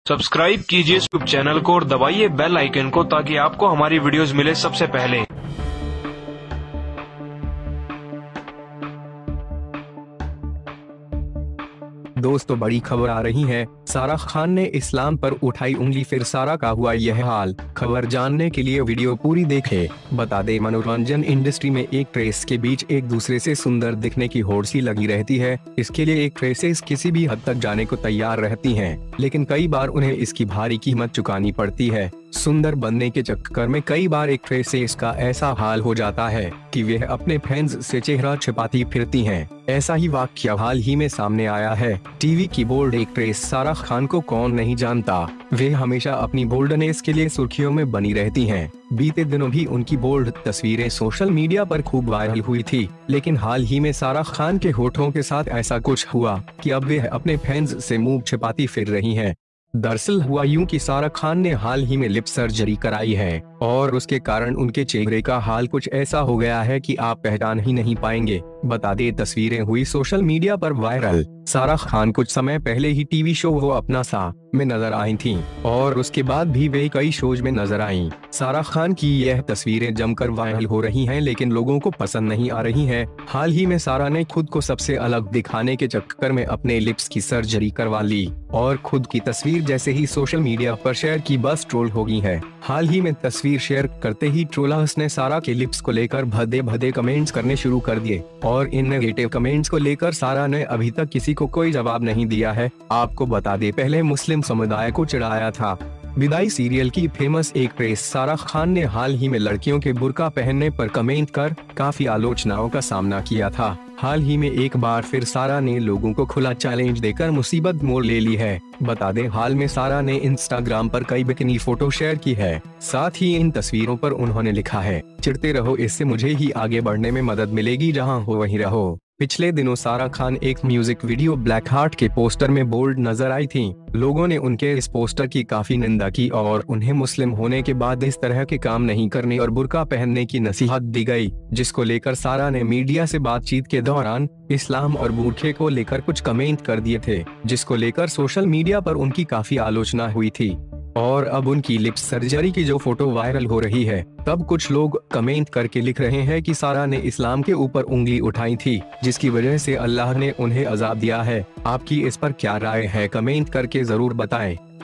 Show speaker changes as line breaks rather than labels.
Subscribe कीजिए इस YouTube channel को और दबाइए बेल आइकन को ताकि आपको हमारी वीडियोस मिले सबसे पहले।
दोस्तों, बड़ी खबर आ रही है। सारा खान ने इस्लाम पर उठाई उंगली, फिर सारा का हुआ यह हाल। खबर जानने के लिए वीडियो पूरी देखें। बता दें, मनोरंजन इंडस्ट्री में एक ट्रेस के बीच एक दूसरे से सुंदर दिखने की होड़ सी लगी रहती है। इसके लिए एक ट्रेसेस किसी भी हद तक जाने को तैयार रहती हैं, लेकिन कई बार उन्हें इसकी भारी कीमत चुकानी पड़ती है। सुंदर बनने के चक्कर में कई बार एक ट्रेसेस का ऐसा हाल हो जाता है कि वे अपने फैंस से चेहरा छिपाती फिरती हैं। ऐसा ही वाकया हाल ही में सामने आया है। टीवी की बोल्ड एक्ट्रेस सारा खान को कौन नहीं जानता। वे हमेशा अपनी बोल्डनेस के लिए सुर्खियों में बनी रहती हैं। बीते दिनों भी उनकी बोल्ड तस्वीरें सोशल मीडिया पर खूब वायरल हुई थी, लेकिन हाल ही में सारा खान के होठों के साथ ऐसा कुछ हुआ कि अब वे अपने फैंस से मुंह छिपाती फिर रही हैं। दरअसल हुआ यूं कि सारा खान ने हाल ही में लिप सर्जरी कराई है और उसके कारण उनके चेहरे का हाल कुछ ऐसा हो गया है कि आप पहचान ही नहीं पाएंगे। बता दें, तस्वीरें हुई सोशल मीडिया पर वायरल। सारा खान कुछ समय पहले ही टीवी शो वो अपना सा में नजर आई थीं और उसके बाद भी वे कई शोज में नजर आईं। सारा खान की यह तस्वीरें जमकर वायरल हो रही हैं, लेकिन लोगों को पसंद नहीं आ रही हैं। हाल ही में सारा ने खुद को सबसे अलग दिखाने के चक्कर में अपने लिप्स की सर्जरी करवा ली और खुद की तस्वीर जैसे ही सोशल मीडिया पर शेयर की, बस ट्रोल हो गई है। हाल ही में तस्वीर शेयर करते ही ट्रोलर्स ने सारा के लिप्स को लेकर भद्दे भद्दे कमेंट्स करने शुरू कर दिए और इन नेगेटिव कमेंट्स को लेकर सारा ने अभी तक किसी को कोई जवाब नहीं दिया है। आपको बता दें, पहले मुस्लिम समुदाय को चिढ़ाया था। विदाई सीरियल की फेमस एक्ट्रेस सारा खान ने हाल ही में लड़कियों के बुर्का पहनने पर कमेंट कर काफी आलोचनाओं का सामना किया था। हाल ही में एक बार फिर सारा ने लोगों को खुला चैलेंज देकर मुसीबत मोड़ ले ली है। बता दें, हाल में सारा ने इंस्टाग्राम पर कई बिकिनी फोटो शेयर की है। साथ ही इन तस्वीरों पर उन्होंने लिखा है, चिढ़ते रहो, इससे मुझे ही आगे बढ़ने में मदद मिलेगी, जहां हो वहीं रहो। पिछले दिनों सारा खान एक म्यूजिक वीडियो ब्लैक हार्ट के पोस्टर में बोल्ड नजर आई थीं। लोगों ने उनके इस पोस्टर की काफी निंदा की और उन्हें मुस्लिम होने के बाद इस तरह के काम नहीं करने और बुर्का पहनने की नसीहत दी गई, जिसको लेकर सारा ने मीडिया से बातचीत के दौरान इस्लाम और बुर्के को लेकर कुछ कमेंट कर दिए थे, जिसको लेकर सोशल मीडिया पर उनकी काफी आलोचना हुई थी। और अब उनकी लिप सर्जरी की जो फोटो वायरल हो रही है, तब कुछ लोग कमेंट करके लिख रहे हैं कि सारा ने इस्लाम के ऊपर उंगली उठाई थी, जिसकी वजह से अल्लाह ने उन्हें अजाब दिया है। आपकी इस पर क्या राय है, कमेंट करके जरूर बताएं।